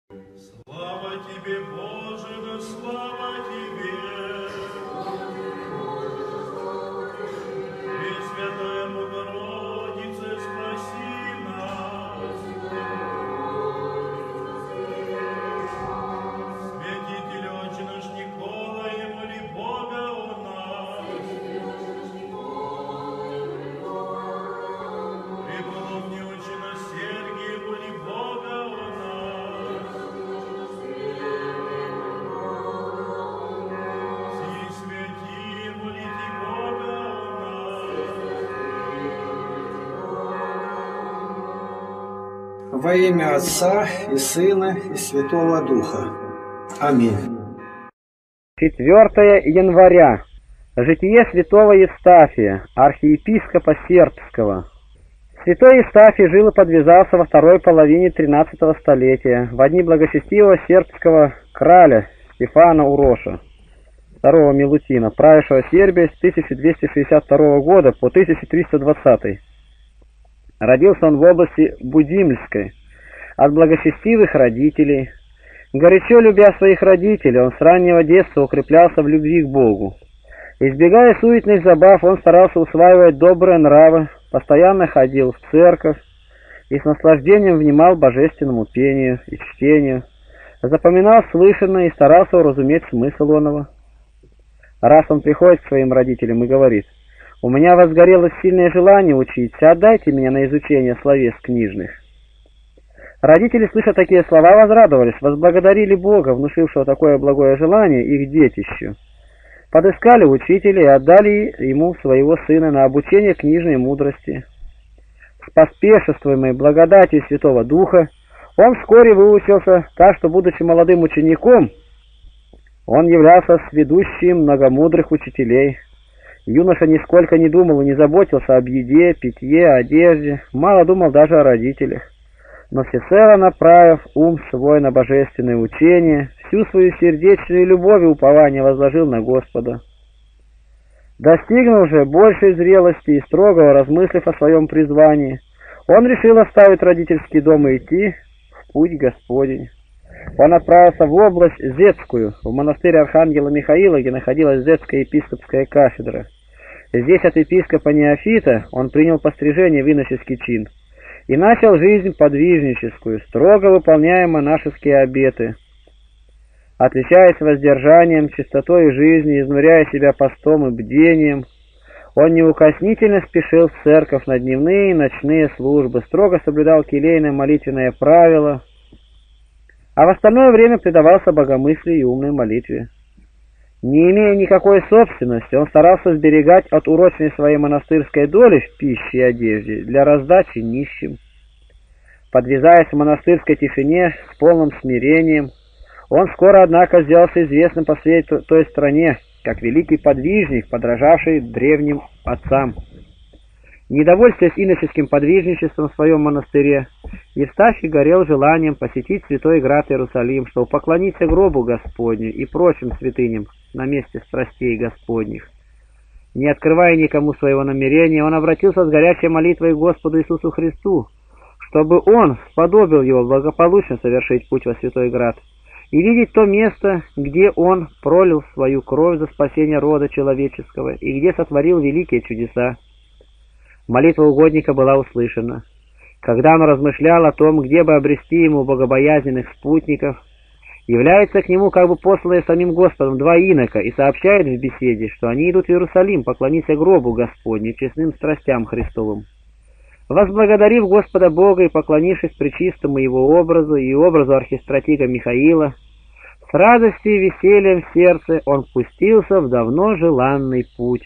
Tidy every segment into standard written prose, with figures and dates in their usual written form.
Слава тебе, Боже, да слава тебе! Пресвятая Богородице, спаси нас! Святитель Отче наш Николай, моли Бога о нас! Преподобный Отче наш Сергий, моли Бога о нас! Все святые, молите Бога о нас! Во имя Отца и Сына и Святого Духа. Аминь. 4 января. Житие святого Евстафия, архиепископа Сербского. Святой Евстафий жил и подвязался во второй половине 13 столетия, в дни благочестивого сербского краля Стефана Уроша, второго Милутина, правившего Сербией с 1262 года по 1320. Родился он в области Будимльской, от благочестивых родителей. Горячо любя своих родителей, он с раннего детства укреплялся в любви к Богу. Избегая суетных забав, он старался усваивать добрые нравы, постоянно ходил в церковь и с наслаждением внимал божественному пению и чтению, запоминал слышанное и старался уразуметь смысл оного. Раз он приходит к своим родителям и говорит: «У меня возгорелось сильное желание учиться, отдайте меня на изучение словес книжных». Родители, слыша такие слова, возрадовались, возблагодарили Бога, внушившего такое благое желание их детищу. Подыскали учителя и отдали ему своего сына на обучение книжной мудрости. Споспешествуемой благодатью Святого Духа, он вскоре выучился так, что, будучи молодым учеником, он являлся сведущим многомудрых учителей. Юноша нисколько не думал и не заботился об еде, питье, одежде, мало думал даже о родителях. Но всецело направив ум свой на божественное учение, всю свою сердечную любовь и упование возложил на Господа. Достигнув же большей зрелости и строгого размыслив о своем призвании, он решил оставить родительский дом и идти в путь Господень. Он отправился в область Зетскую, в монастырь Архангела Михаила, где находилась Зетская епископская кафедра. Здесь от епископа Неофита он принял пострижение в иноческий чин и начал жизнь подвижническую, строго выполняя монашеские обеты. Отличаясь воздержанием, чистотой жизни, изнуряя себя постом и бдением, он неукоснительно спешил в церковь на дневные и ночные службы, строго соблюдал келейное молитвенное правило, а в остальное время предавался богомыслию и умной молитве. Не имея никакой собственности, он старался сберегать от урочной своей монастырской доли в пище и одежде для раздачи нищим. Подвязаясь в монастырской тишине с полным смирением, он скоро, однако, сделался известным по всей той стране, как великий подвижник, подражавший древним отцам. Недовольствуясь иноческим подвижничеством в своем монастыре, Евстафий горел желанием посетить святой град Иерусалим, чтобы поклониться гробу Господню и прочим святыням на месте страстей Господних. Не открывая никому своего намерения, он обратился с горячей молитвой к Господу Иисусу Христу, чтобы Он сподобил его благополучно совершить путь во святой град и видеть то место, где Он пролил свою кровь за спасение рода человеческого и где сотворил великие чудеса. Молитва угодника была услышана. Когда он размышлял о том, где бы обрести ему богобоязненных спутников, является к нему как бы посланные самим Господом два инока и сообщает в беседе, что они идут в Иерусалим поклониться гробу Господню, честным страстям Христовым. Возблагодарив Господа Бога и поклонившись пречистому его образу и образу архистратига Михаила, с радостью и весельем в сердце он пустился в давно желанный путь.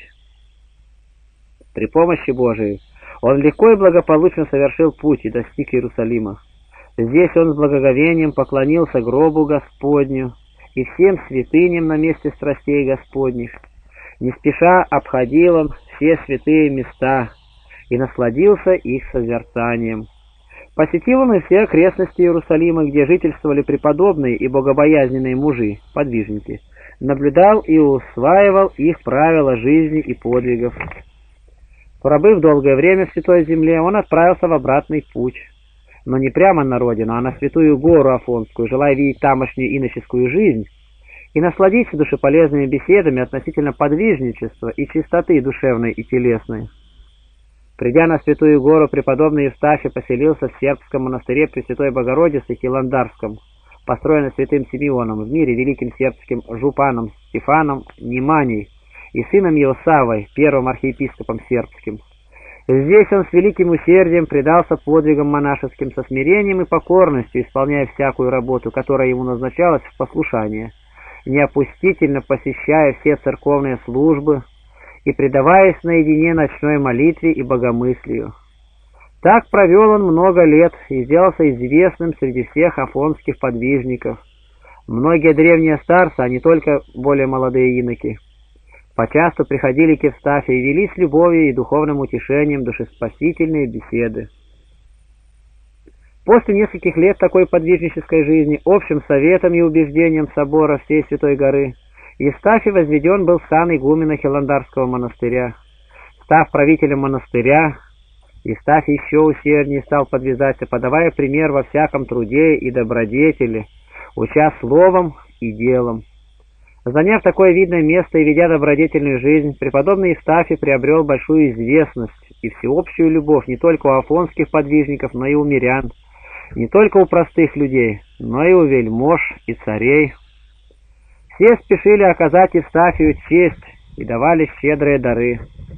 При помощи Божией он легко и благополучно совершил путь и достиг Иерусалима. Здесь он с благоговением поклонился гробу Господню и всем святыням на месте страстей Господних. Не спеша обходил он все святые места и насладился их созерцанием. Посетил он и все окрестности Иерусалима, где жительствовали преподобные и богобоязненные мужи, подвижники, наблюдал и усваивал их правила жизни и подвигов. Пробыв долгое время в Святой Земле, он отправился в обратный путь. но не прямо на родину, а на Святую Гору Афонскую, желая видеть тамошнюю иноческую жизнь и насладиться душеполезными беседами относительно подвижничества и чистоты душевной и телесной. Придя на Святую Гору, преподобный Евстафий поселился в сербском монастыре Пресвятой Богородицы Хиландарском, построенном святым Симеоном, в мире великим сербским жупаном Стефаном Неманей и сыном его Саввой, первым архиепископом сербским. Здесь он с великим усердием предался подвигам монашеским со смирением и покорностью, исполняя всякую работу, которая ему назначалась в послушание, неопустительно посещая все церковные службы и предаваясь наедине ночной молитве и богомыслию. Так провел он много лет и сделался известным среди всех афонских подвижников. Многие древние старцы, а не только более молодые иноки, почасту приходили к Евстафию и вели с любовью и духовным утешением душеспасительные беседы. После нескольких лет такой подвижнической жизни, общим советом и убеждением собора всей Святой Горы, Евстафий возведен был в сан игумена Хиландарского монастыря. Став правителем монастыря, Евстафий еще усерднее стал подвязаться, подавая пример во всяком труде и добродетели, уча словом и делом. Заняв такое видное место и ведя добродетельную жизнь, преподобный Евстафий приобрел большую известность и всеобщую любовь не только у афонских подвижников, но и у мирян, не только у простых людей, но и у вельмож и царей. Все спешили оказать Евстафию честь и давали щедрые дары.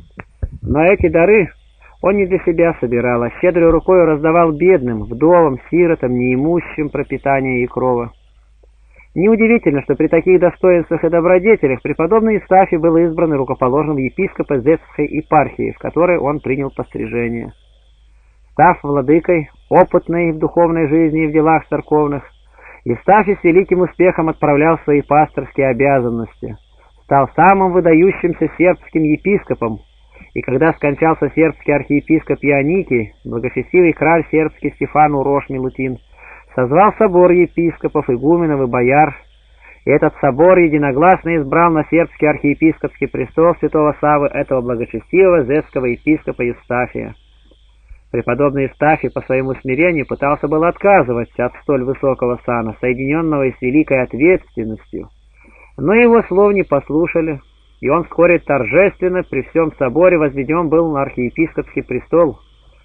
Но эти дары он не для себя собирал, а щедрой рукой раздавал бедным, вдовам, сиротам, неимущим пропитания и крова. Неудивительно, что при таких достоинствах и добродетелях преподобный Евстафий был избран и рукоположен в епископа Зетской епархии, в которой он принял пострижение. Став владыкой, опытный в духовной жизни и в делах церковных, Евстафий с великим успехом отправлял свои пасторские обязанности, стал самым выдающимся сербским епископом, и когда скончался сербский архиепископ Ионикий, благочестивый краль сербский Стефан Урош Милутин созвал собор епископов, игуменов и бояр, и этот собор единогласно избрал на сербский архиепископский престол святого Саввы этого благочестивого зетского епископа Евстафия. Преподобный Евстафий по своему смирению пытался было отказываться от столь высокого сана, соединенного с великой ответственностью, но его слов не послушали, и он вскоре торжественно при всем соборе возведен был на архиепископский престол.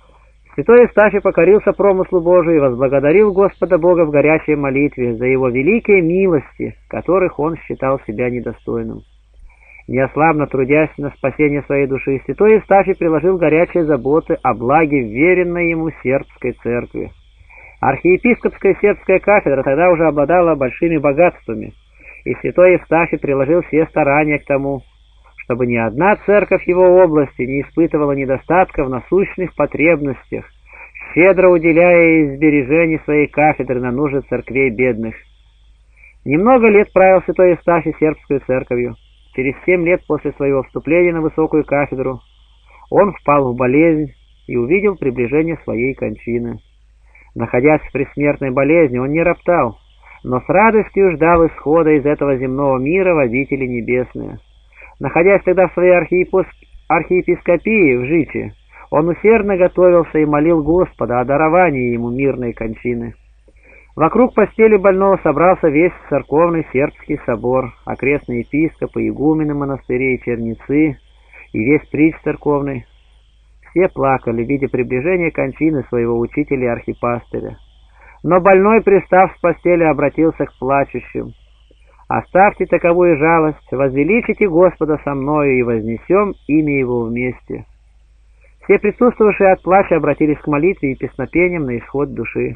Святой Евстафий покорился промыслу Божию и возблагодарил Господа Бога в горячей молитве за его великие милости, которых он считал себя недостойным. Неослабно трудясь на спасение своей души, святой Евстафий приложил горячие заботы о благе вверенной ему сербской церкви. Архиепископская сербская кафедра тогда уже обладала большими богатствами, и святой Евстафий приложил все старания к тому, чтобы ни одна церковь его области не испытывала недостатка в насущных потребностях, щедро уделяя сбережению своей кафедры на нужды церквей бедных. Немного лет правил святой Евстафий сербскую церковью. Через 7 лет после своего вступления на высокую кафедру он впал в болезнь и увидел приближение своей кончины. Находясь в предсмертной болезни, он не роптал, но с радостью ждал исхода из этого земного мира в обители небесные. Находясь тогда в своей архиепископии в Жичи, он усердно готовился и молил Господа о даровании ему мирной кончины. Вокруг постели больного собрался весь церковный сербский собор, окрестные епископы, игумены монастырей, черницы и весь прич церковный. Все плакали, видя приближение кончины своего учителя и архипастыря. Но больной, пристав с постели, обратился к плачущим: «Оставьте таковую жалость, возвеличите Господа со мною и вознесем имя Его вместе». Все присутствовавшие от плача обратились к молитве и песнопениям на исход души.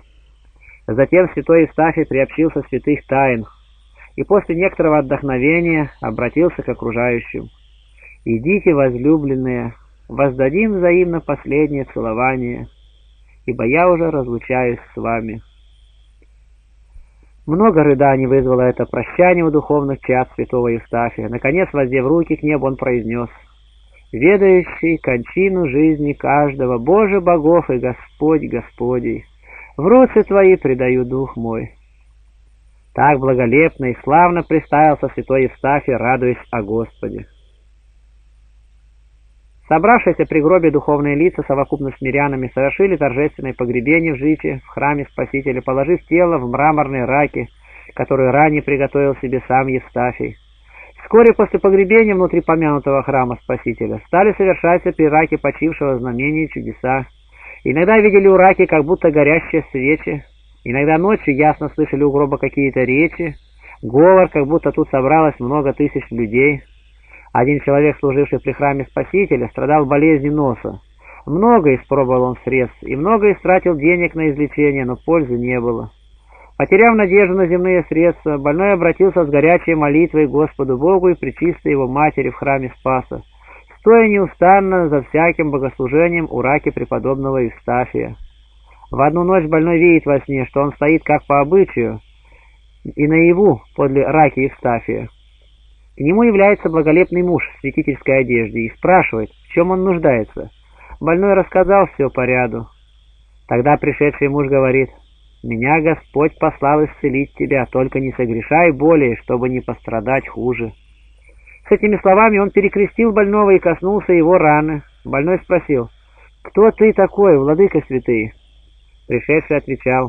Затем святой Евстафий приобщился святых тайн и после некоторого отдохновения обратился к окружающим: «Идите, возлюбленные, воздадим взаимно последнее целование, ибо я уже разлучаюсь с вами». Много рыданий вызвало это прощание у духовных чад святого Евстафия. Наконец, воздев руки к небу, он произнес: «Ведающий кончину жизни каждого, Боже богов и Господь Господей, в руцы Твои предаю дух мой». Так благолепно и славно представился святой Евстафий, радуясь о Господе. Собравшиеся при гробе духовные лица совокупно с мирянами совершили торжественное погребение в житии в храме Спасителя, положив тело в мраморные раки, которые ранее приготовил себе сам Евстафий. Вскоре после погребения внутри помянутого храма Спасителя стали совершаться при раке почившего знамения чудеса. Иногда видели у раки как будто горящие свечи, иногда ночью ясно слышали у гроба какие-то речи, говор, как будто тут собралось много тысяч людей. Один человек, служивший при храме Спасителя, страдал болезнью носа. Много испробовал он средств и много истратил денег на излечение, но пользы не было. Потеряв надежду на земные средства, больной обратился с горячей молитвой к Господу Богу и Пречистой Его Матери в храме Спаса, стоя неустанно за всяким богослужением у раки преподобного Евстафия. В одну ночь больной видит во сне, что он стоит как по обычаю и наяву подле раки Евстафия. К нему является благолепный муж в святительской одежде и спрашивает, в чем он нуждается. Больной рассказал все по ряду. Тогда пришедший муж говорит: «Меня Господь послал исцелить тебя, только не согрешай более, чтобы не пострадать хуже». С этими словами он перекрестил больного и коснулся его раны. Больной спросил: «Кто ты такой, владыка святый?» Пришедший отвечал: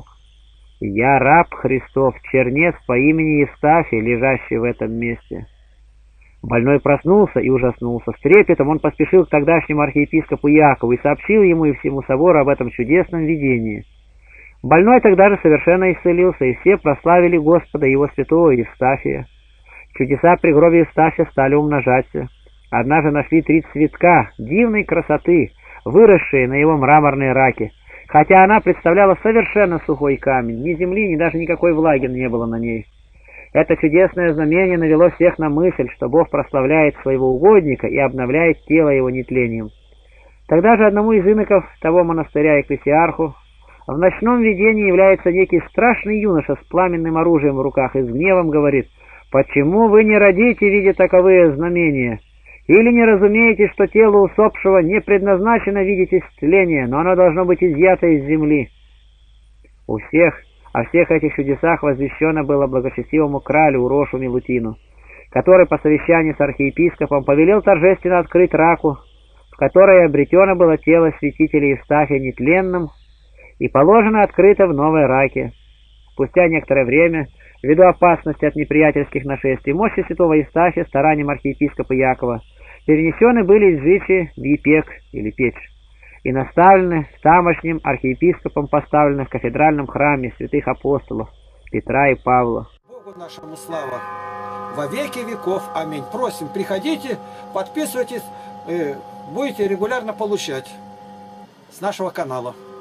«Я раб Христов, чернец по имени Евстафий, лежащий в этом месте». Больной проснулся и ужаснулся. С трепетом он поспешил к тогдашнему архиепископу Якову и сообщил ему и всему собору об этом чудесном видении. Больной тогда же совершенно исцелился, и все прославили Господа, его святого Евстафия. Чудеса при гробе Евстафия стали умножаться. Однажды нашли 3 цветка дивной красоты, выросшие на его мраморной раке, хотя она представляла совершенно сухой камень, ни земли, ни даже никакой влаги не было на ней. Это чудесное знамение навело всех на мысль, что Бог прославляет своего угодника и обновляет тело его нетлением. Тогда же одному из иноков того монастыря, экклесиарху, в ночном видении является некий страшный юноша с пламенным оружием в руках и с гневом говорит: «Почему вы не родите, видя таковые знамения? Или не разумеете, что тело усопшего не предназначено видеть исцеление, но оно должно быть изъято из земли?» О всех этих чудесах возвещено было благочестивому кралю Урошу Милутину, который по совещанию с архиепископом повелел торжественно открыть раку, в которой обретено было тело святителя Евстафия нетленным, и положено открыто в новой раке. Спустя некоторое время, ввиду опасности от неприятельских нашествий, мощи святого Евстафия старанием архиепископа Якова перенесены были из Жичи в Епек или Печь и наставлены в тамошнем архиепископом поставленных в кафедральном храме святых апостолов Петра и Павла. Богу нашему слава во веки веков. Аминь. Просим, приходите, подписывайтесь, будете регулярно получать с нашего канала.